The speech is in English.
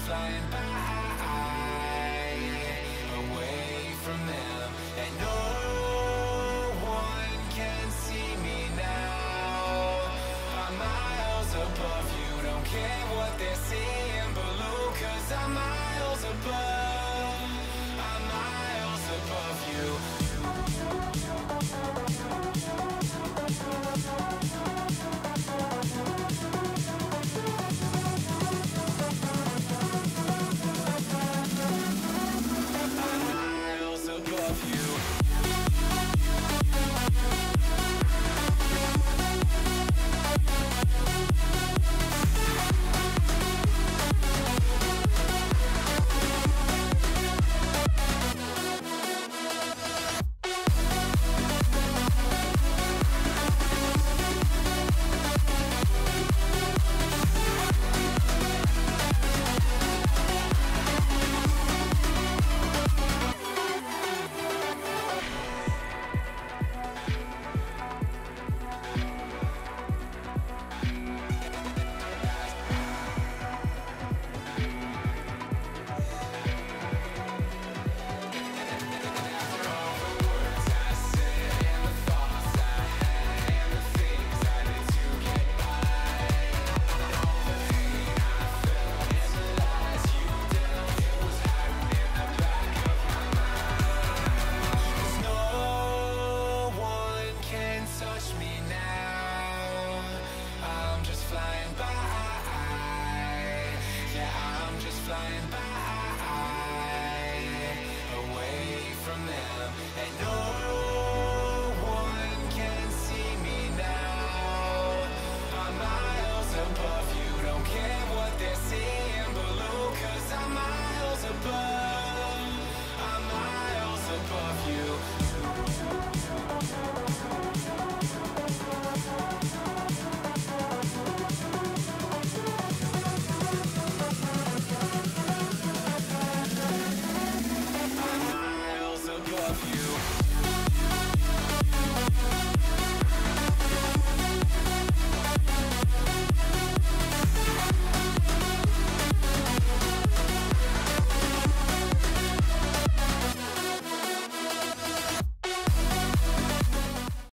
flying by, away from them, and no one can see me now. I'm miles above you, don't care what they're seeing below, 'cause I'm miles above, I'm miles above you. Miles above you. Flying by, away from them, and no